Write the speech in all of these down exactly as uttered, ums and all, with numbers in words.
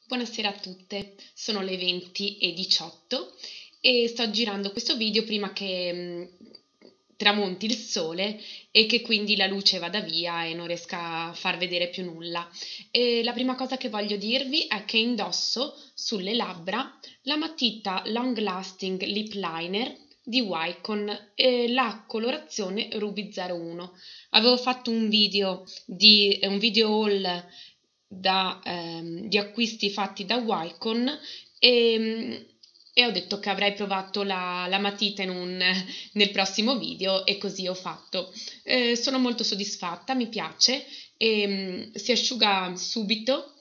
Buonasera a tutte, sono le venti e diciotto e sto girando questo video prima che mh, tramonti il sole e che quindi la luce vada via e non riesca a far vedere più nulla. E la prima cosa che voglio dirvi è che indosso sulle labbra la matita Long Lasting Lip Liner di Wycon e la colorazione Ruby zero uno. Avevo fatto un video di un video haul da, ehm, di acquisti fatti da Wycon e, e ho detto che avrei provato la, la matita in un, nel prossimo video e così ho fatto. Eh, sono molto soddisfatta, mi piace, e, si asciuga subito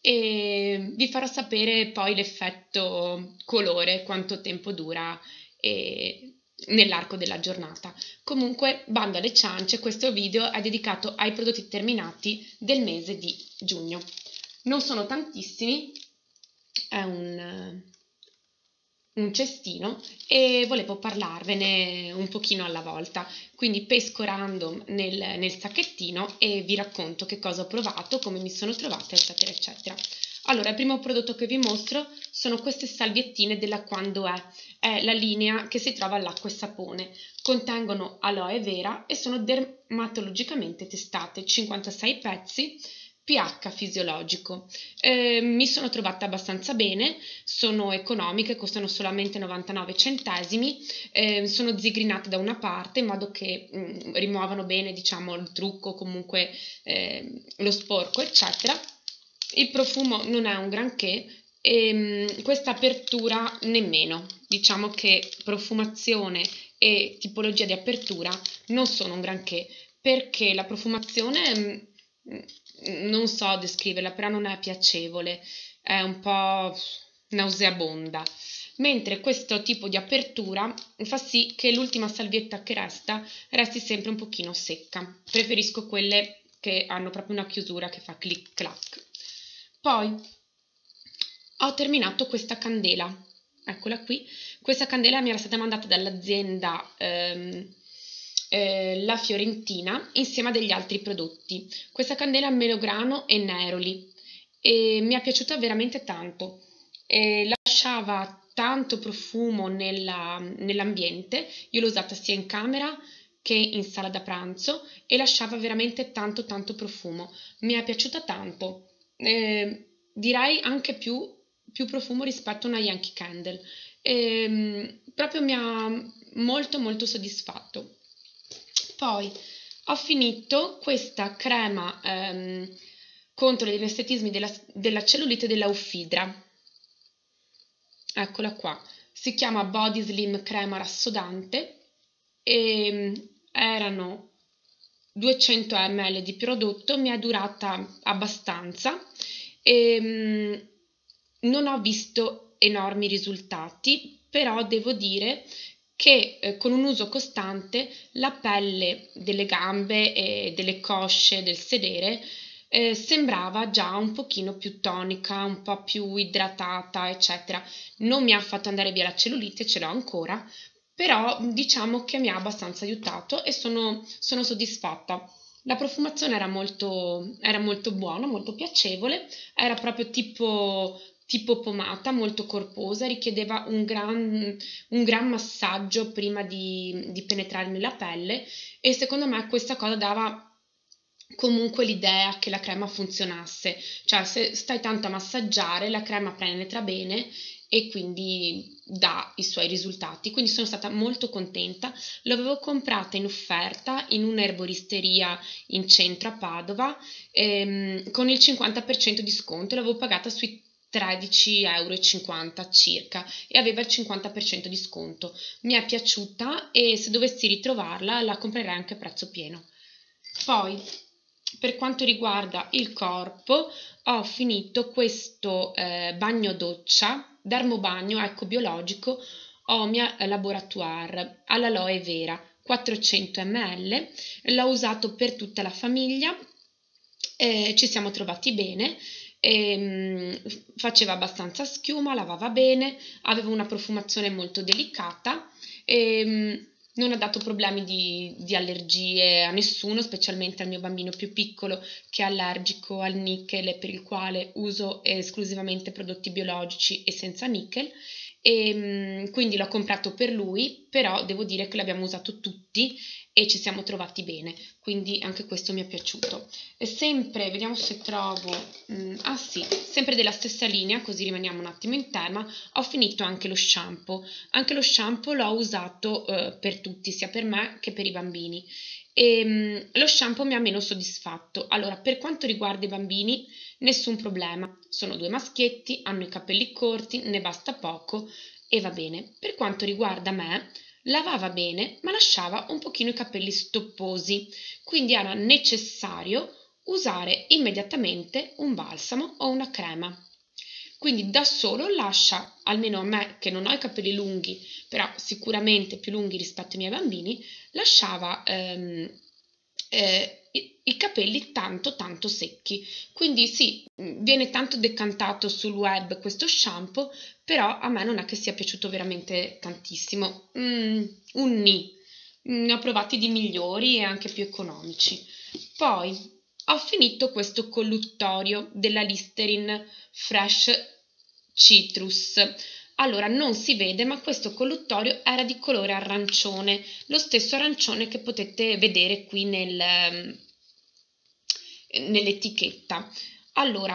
e vi farò sapere poi l'effetto colore, quanto tempo dura e, nell'arco della giornata. Comunque, bando alle ciance, questo video è dedicato ai prodotti terminati del mese di giugno. Non sono tantissimi, è un, un cestino e volevo parlarvene un pochino alla volta. Quindi pesco random nel, nel sacchettino e vi racconto che cosa ho provato, come mi sono trovata, eccetera, eccetera. Allora, il primo prodotto che vi mostro sono queste salviettine della Quando È, è la linea che si trova all'acqua e sapone. Contengono aloe vera e sono dermatologicamente testate, cinquantasei pezzi, pH fisiologico. Eh, mi sono trovata abbastanza bene, sono economiche, costano solamente novantanove centesimi, eh, sono zigrinate da una parte in modo che mh, rimuovano bene, diciamo, il trucco, comunque eh, lo sporco, eccetera. Il profumo non è un granché e questa apertura nemmeno. Diciamo che profumazione e tipologia di apertura non sono un granché, perché la profumazione non so descriverla, però non è piacevole, è un po' nauseabonda. Mentre questo tipo di apertura fa sì che l'ultima salvietta che resta resti sempre un pochino secca. Preferisco quelle che hanno proprio una chiusura che fa clic clac. Poi ho terminato questa candela, eccola qui. Questa candela mi era stata mandata dall'azienda ehm, eh, La Fiorentina insieme a degli altri prodotti. Questa candela è melograno e neroli e mi è piaciuta veramente tanto. E lasciava tanto profumo nella, nell'ambiente, io l'ho usata sia in camera che in sala da pranzo e lasciava veramente tanto tanto profumo. Mi è piaciuta tanto. Eh, direi anche più, più profumo rispetto a una Yankee Candle. E, proprio mi ha molto molto soddisfatto. Poi ho finito questa crema ehm, contro gli inestetismi della, della cellulite della Uffidra. Eccola qua. Si chiama Body Slim Crema Rassodante e erano duecento millilitri di prodotto, mi è durata abbastanza e non ho visto enormi risultati, però devo dire che eh, con un uso costante la pelle delle gambe e delle cosce, del sedere, eh, sembrava già un pochino più tonica, un po' più idratata, eccetera. Non mi ha fatto andare via la cellulite, ce l'ho ancora, però diciamo che mi ha abbastanza aiutato e sono, sono soddisfatta. La profumazione era molto, era molto buona, molto piacevole, era proprio tipo, tipo pomata, molto corposa, richiedeva un gran, un gran massaggio prima di, di penetrare nella pelle e secondo me questa cosa dava comunque l'idea che la crema funzionasse, cioè se stai tanto a massaggiare la crema penetra bene e quindi dà i suoi risultati, quindi sono stata molto contenta. L'avevo comprata in offerta in un'erboristeria in centro a Padova ehm, con il cinquanta per cento di sconto, l'avevo pagata sui tredici e cinquanta euro circa e aveva il cinquanta per cento di sconto. Mi è piaciuta e se dovessi ritrovarla la comprerei anche a prezzo pieno. Poi per quanto riguarda il corpo ho finito questo eh, bagno doccia Dermobagno Eco Biologico Omia Laboratoire all'aloe vera quattrocento millilitri, l'ho usato per tutta la famiglia, eh, ci siamo trovati bene, e, mh, faceva abbastanza schiuma, lavava bene, aveva una profumazione molto delicata e, mh, non ha dato problemi di, di allergie a nessuno, specialmente al mio bambino più piccolo che è allergico al nickel e per il quale uso esclusivamente prodotti biologici e senza nickel. E quindi l'ho comprato per lui, però devo dire che l'abbiamo usato tutti e ci siamo trovati bene, quindi anche questo mi è piaciuto. E sempre, vediamo se trovo, mh, ah sì, sempre della stessa linea, così rimaniamo un attimo in tema, ho finito anche lo shampoo. Anche lo shampoo l'ho usato eh, per tutti, sia per me che per i bambini. E mh, lo shampoo mi ha meno soddisfatto. Allora, per quanto riguarda i bambini, nessun problema, sono due maschietti, hanno i capelli corti, ne basta poco e va bene. Per quanto riguarda me, lavava bene, ma lasciava un pochino i capelli stopposi, quindi era necessario usare immediatamente un balsamo o una crema. Quindi da solo lascia, almeno a me che non ho i capelli lunghi, però sicuramente più lunghi rispetto ai miei bambini, lasciava ehm, eh, i, i capelli tanto tanto secchi. Quindi sì, viene tanto decantato sul web questo shampoo, però a me non è che sia piaciuto veramente tantissimo. Mm, un ni. Ne ho provati di migliori e anche più economici. Poi ho finito questo colluttorio della Listerine Fresh Citrus. Allora, non si vede, ma questo colluttorio era di colore arancione, lo stesso arancione che potete vedere qui nel, nell'etichetta. Allora,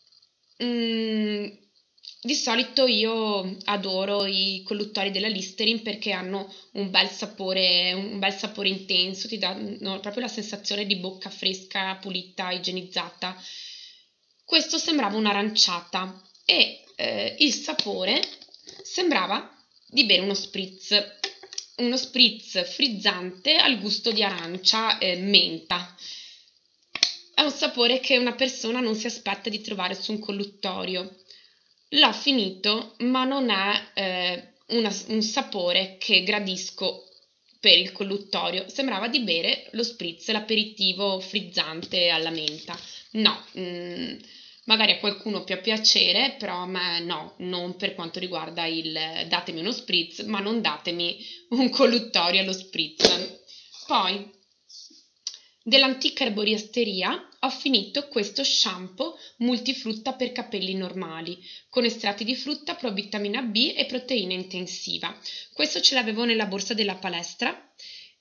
mm, di solito io adoro i colluttori della Listerine perché hanno un bel sapore, un bel sapore intenso, ti danno proprio la sensazione di bocca fresca, pulita, igienizzata. Questo sembrava un'aranciata e eh, il sapore sembrava di bere uno spritz, uno spritz frizzante al gusto di arancia e menta. È un sapore che una persona non si aspetta di trovare su un colluttorio. L'ho finito, ma non è eh, una, un sapore che gradisco per il colluttorio. Sembrava di bere lo spritz, l'aperitivo frizzante alla menta. No, mm, magari a qualcuno può piacere, però a me no, non per quanto riguarda il datemi uno spritz, ma non datemi un colluttorio allo spritz. Poi, dell'antica erboristeria ho finito questo shampoo multifrutta per capelli normali con estratti di frutta, provitamina B e proteina intensiva. Questo ce l'avevo nella borsa della palestra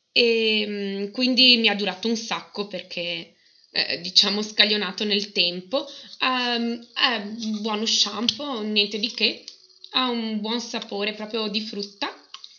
e quindi mi ha durato un sacco perché eh, diciamo scaglionato nel tempo. Um, è un buono shampoo, niente di che, ha un buon sapore proprio di frutta.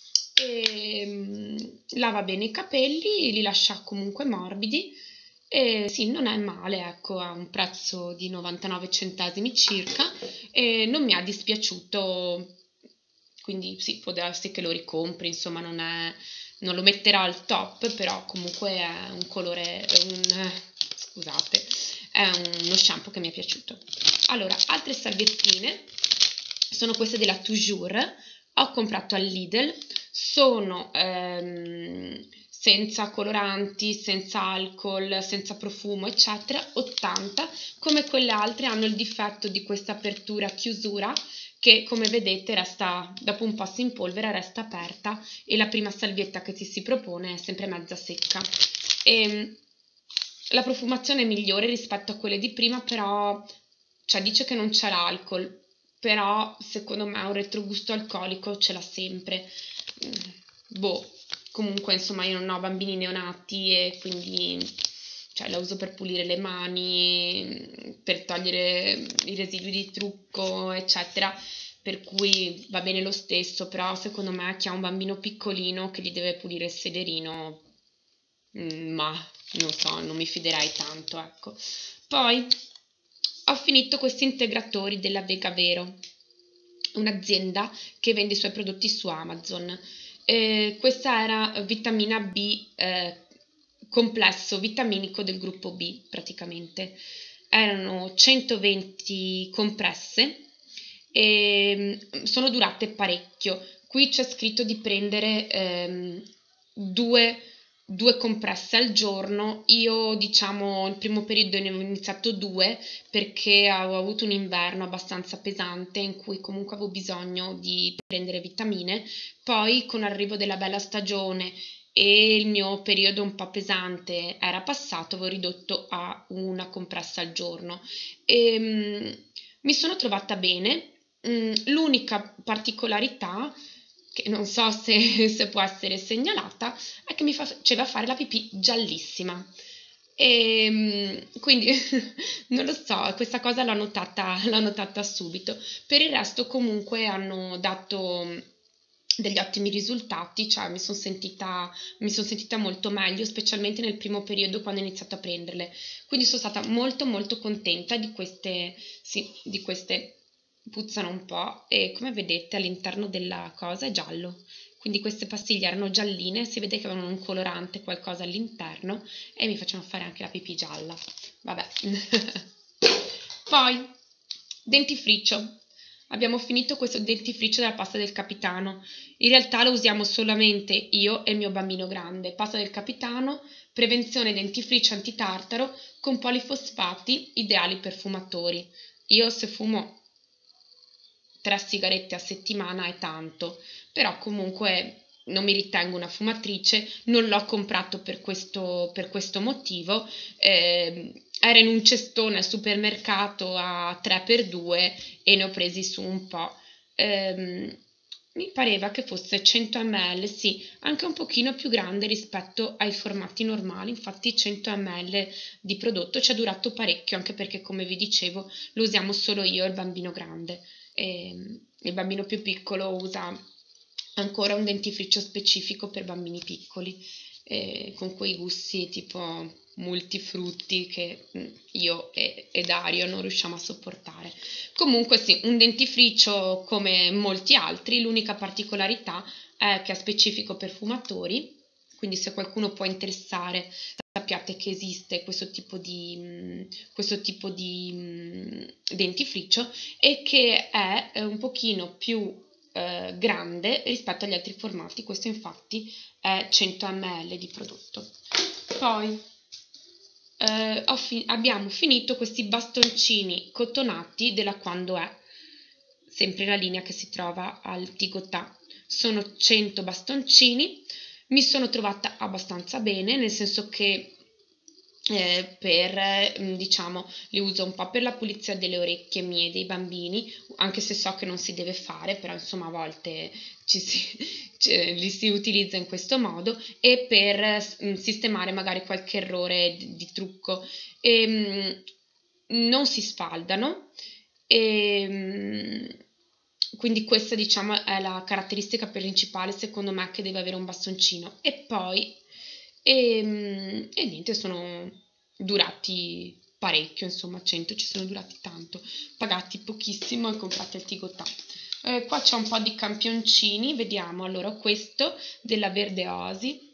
E, um, lava bene i capelli, li lascia comunque morbidi e sì, non è male, ecco, ha un prezzo di novantanove centesimi circa e non mi ha dispiaciuto, quindi sì, può darsi che lo ricompri, insomma non è, non lo metterò al top, però comunque è un colore, è un, scusate, è uno shampoo che mi è piaciuto. Allora, altre salviettine sono queste della Toujours, ho comprato al Lidl, sono ehm, senza coloranti, senza alcol, senza profumo, eccetera, ottanta, come quelle altre hanno il difetto di questa apertura chiusura che come vedete resta, dopo un po' si impolvera, resta aperta e la prima salvietta che ci si propone è sempre mezza secca. E la profumazione è migliore rispetto a quelle di prima, però cioè, dice che non c'è l'alcol, però secondo me un retrogusto alcolico ce l'ha sempre. Boh, comunque insomma io non ho bambini neonati e quindi cioè, la uso per pulire le mani, per togliere i residui di trucco, eccetera, per cui va bene lo stesso, però secondo me chi ha un bambino piccolino che gli deve pulire il sederino, ma non so, non mi fiderei tanto, ecco. Poi ho finito questi integratori della Vegavero, un'azienda che vende i suoi prodotti su Amazon. Eh, questa era vitamina B, eh, complesso vitaminico del gruppo B praticamente. Erano centoventi compresse e sono durate parecchio. Qui c'è scritto di prendere ehm, due due compresse al giorno. Io diciamo il primo periodo ne ho iniziato due perché avevo avuto un inverno abbastanza pesante in cui comunque avevo bisogno di prendere vitamine, poi con l'arrivo della bella stagione e il mio periodo un po' pesante era passato, avevo ridotto a una compressa al giorno e um, mi sono trovata bene. Um, l'unica particolarità che non so se, se può essere segnalata, è che mi faceva fare la pipì giallissima. E quindi non lo so, questa cosa l'ho notata, l'ho notata subito. Per il resto comunque hanno dato degli ottimi risultati, cioè mi sono sentita, mi sono sentita molto meglio, specialmente nel primo periodo quando ho iniziato a prenderle. Quindi sono stata molto molto contenta di queste, sì, di queste puzzano un po' e come vedete all'interno della cosa è giallo, quindi queste pastiglie erano gialline, si vede che avevano un colorante qualcosa all'interno e mi facevano fare anche la pipì gialla, vabbè. Poi dentifricio, abbiamo finito questo dentifricio della pasta del capitano. In realtà lo usiamo solamente io e il mio bambino grande. Pasta del capitano, prevenzione dentifricio antitartaro con polifosfati, ideali per fumatori. Io se fumo tre sigarette a settimana è tanto, però comunque non mi ritengo una fumatrice, non l'ho comprato per questo, per questo motivo, eh, era in un cestone al supermercato a tre per due e ne ho presi su un po'. Eh, mi pareva che fosse cento millilitri, sì, anche un pochino più grande rispetto ai formati normali, infatti cento millilitri di prodotto ci è durato parecchio, anche perché come vi dicevo lo usiamo solo io e il bambino grande. E il bambino più piccolo usa ancora un dentifricio specifico per bambini piccoli, eh, con quei gusti tipo multifrutti che io e, e Dario non riusciamo a sopportare. Comunque sì, un dentifricio come molti altri, l'unica particolarità è che è specifico per fumatori, quindi se qualcuno può interessare sappiate che esiste questo tipo di, questo tipo di mh, dentifricio e che è un pochino più eh, grande rispetto agli altri formati. Questo infatti è cento millilitri di prodotto. Poi eh, ho fi- abbiamo finito questi bastoncini cotonati della Quando È, sempre la linea che si trova al Tigotà. Sono cento bastoncini. Mi sono trovata abbastanza bene, nel senso che eh, per, diciamo, li uso un po' per la pulizia delle orecchie mie e dei bambini, anche se so che non si deve fare, però insomma a volte ci si, ci, li si utilizza in questo modo, e per mh, sistemare magari qualche errore di, di trucco. E, mh, non si sfaldano e... Mh, quindi questa diciamo è la caratteristica principale secondo me che deve avere un bastoncino. E poi e, e niente, sono durati parecchio, insomma cento ci sono durati tanto, pagati pochissimo e comprati al Tigotà. Eh, qua c'è un po' di campioncini, vediamo. Allora, questo della Verde Oasi,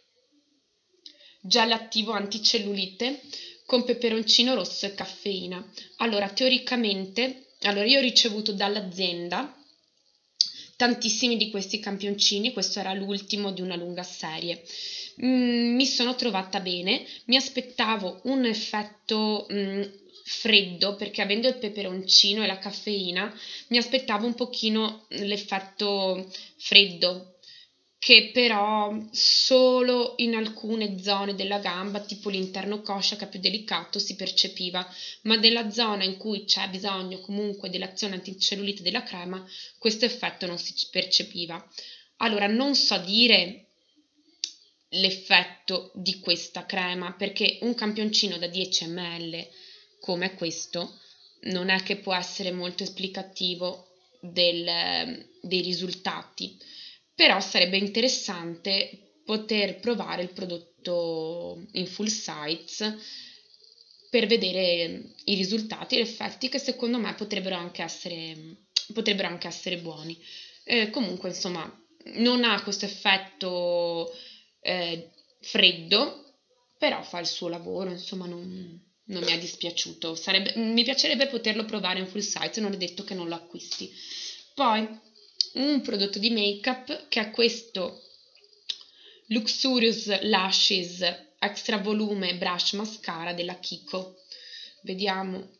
gel attivo anticellulite con peperoncino rosso e caffeina. Allora, teoricamente allora io ho ricevuto dall'azienda tantissimi di questi campioncini, questo era l'ultimo di una lunga serie. Mm, mi sono trovata bene, mi aspettavo un effetto mm, freddo, perché avendo il peperoncino e la caffeina mi aspettavo un pochino l'effetto freddo, che però solo in alcune zone della gamba, tipo l'interno coscia che è più delicato, si percepiva, ma nella zona in cui c'è bisogno comunque dell'azione anticellulite della crema, questo effetto non si percepiva. Allora, non so dire l'effetto di questa crema, perché un campioncino da dieci millilitri come questo non è che può essere molto esplicativo del, dei risultati, però sarebbe interessante poter provare il prodotto in full size per vedere i risultati e gli effetti, che secondo me potrebbero anche essere, potrebbero anche essere buoni. Eh, comunque, insomma, non ha questo effetto eh, freddo, però fa il suo lavoro, insomma, non, non mi è dispiaciuto. Sarebbe, mi piacerebbe poterlo provare in full size, non è detto che non lo acquisti. Poi un prodotto di make up che è questo Luxurious Lashes Extra Volume Brush Mascara della Kiko. Vediamo,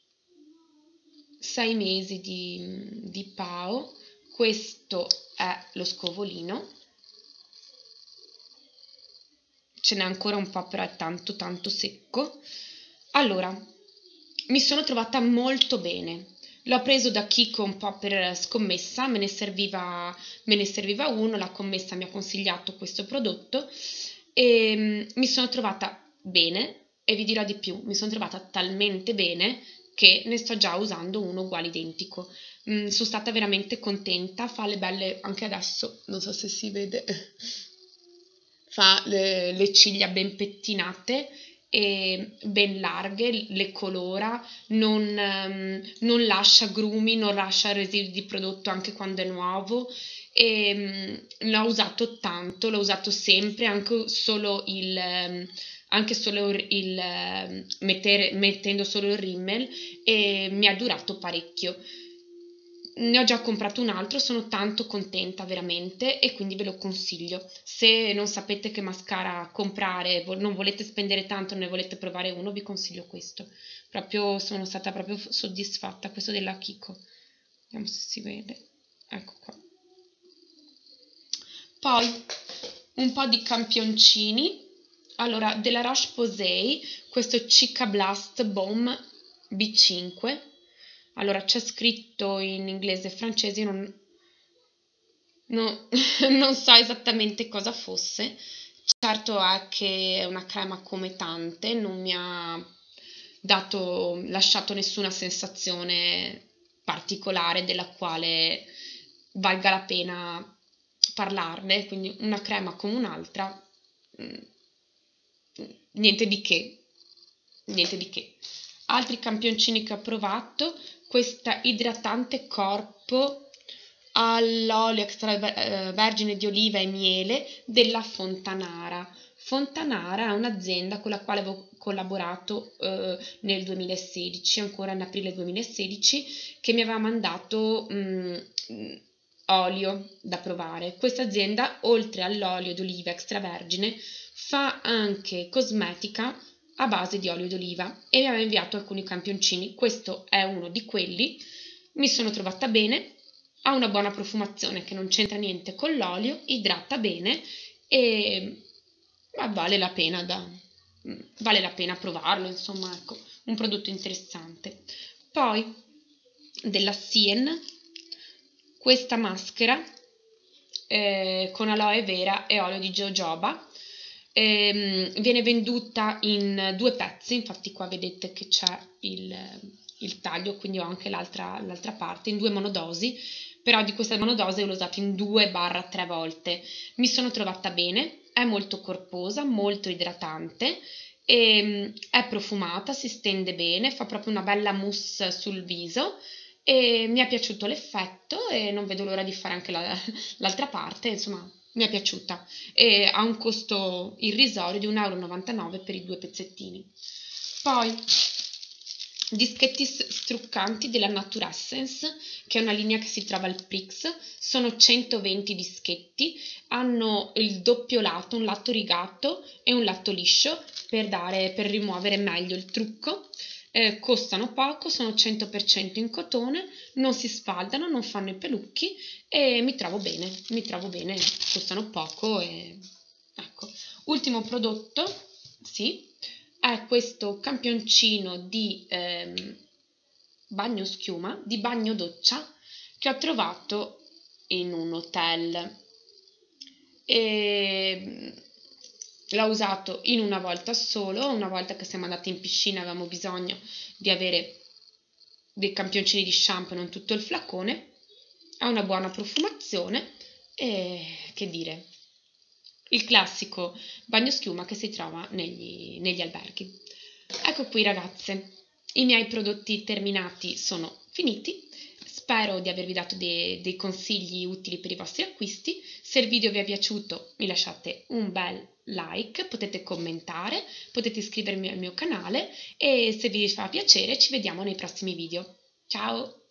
sei mesi di, di Pao. Questo è lo scovolino, ce n'è ancora un po', però è tanto tanto secco. Allora, mi sono trovata molto bene. L'ho preso da Kiko un po' per scommessa, me ne serviva, me ne serviva uno, la commessa mi ha consigliato questo prodotto e mm, mi sono trovata bene, e vi dirò di più, mi sono trovata talmente bene che ne sto già usando uno uguale identico. Mm, sono stata veramente contenta, fa le belle, anche adesso, non so se si vede, fa le, le ciglia ben pettinate e ben larghe, le colora, non, um, non lascia grumi, non lascia residui di prodotto anche quando è nuovo, e um, l'ho usato tanto, l'ho usato sempre, anche solo il, um, anche solo il um, mettere, mettendo solo il rimmel, e mi ha durato parecchio. Ne ho già comprato un altro, sono tanto contenta veramente e quindi ve lo consiglio. Se non sapete che mascara comprare, non volete spendere tanto, ne volete provare uno, vi consiglio questo. Proprio sono stata proprio soddisfatta, questo della Kiko. Vediamo se si vede. Ecco qua. Poi un po' di campioncini. Allora, della Roche-Posay, questo Cica Blast Bomb B cinque. Allora, c'è scritto in inglese e francese, non, no, non so esattamente cosa fosse. Certo è che è una crema come tante, non mi ha dato, lasciato nessuna sensazione particolare della quale valga la pena parlarne, quindi una crema come un'altra, niente di che, niente di che. Altri campioncini che ho provato, questa idratante corpo all'olio extravergine di oliva e miele della Fontanara. Fontanara è un'azienda con la quale avevo collaborato eh, nel duemilasedici, ancora in aprile duemilasedici, che mi aveva mandato mh, olio da provare. Questa azienda, oltre all'olio d'oliva extravergine, fa anche cosmetica a base di olio d'oliva e mi aveva inviato alcuni campioncini. Questo è uno di quelli. Mi sono trovata bene, ha una buona profumazione che non c'entra niente con l'olio, idrata bene e ma vale la pena da vale la pena provarlo, insomma, ecco, un prodotto interessante. Poi della Sien questa maschera eh, con aloe vera e olio di jojoba. E, viene venduta in due pezzi, infatti qua vedete che c'è il, il taglio, quindi ho anche l'altra, l'altra parte, in due monodosi, però di questa monodose l'ho usata in due tre volte. Mi sono trovata bene, è molto corposa, molto idratante, e, è profumata, si stende bene, fa proprio una bella mousse sul viso e mi è piaciuto l'effetto e non vedo l'ora di fare anche la, l'altra parte, insomma mi è piaciuta e ha un costo irrisorio di un euro e novantanove per i due pezzettini. Poi dischetti struccanti della Naturessence, che è una linea che si trova al Prix, sono centoventi dischetti, hanno il doppio lato, un lato rigato e un lato liscio per, dare, per rimuovere meglio il trucco. Eh, costano poco, sono cento per cento in cotone, non si sfaldano, non fanno i pelucchi e mi trovo bene, mi trovo bene, costano poco e ecco. Ultimo prodotto, sì, è questo campioncino di ehm, bagno schiuma, di bagno doccia che ho trovato in un hotel e l'ho usato in una volta solo, una volta che siamo andati in piscina avevamo bisogno di avere dei campioncini di shampoo, non tutto il flacone, ha una buona profumazione e che dire, il classico bagno schiuma che si trova negli, negli alberghi. Ecco qui ragazze, i miei prodotti terminati sono finiti. Spero di avervi dato dei, dei consigli utili per i vostri acquisti. Se il video vi è piaciuto mi lasciate un bel like, potete commentare, potete iscrivervi al mio canale e se vi fa piacere ci vediamo nei prossimi video. Ciao!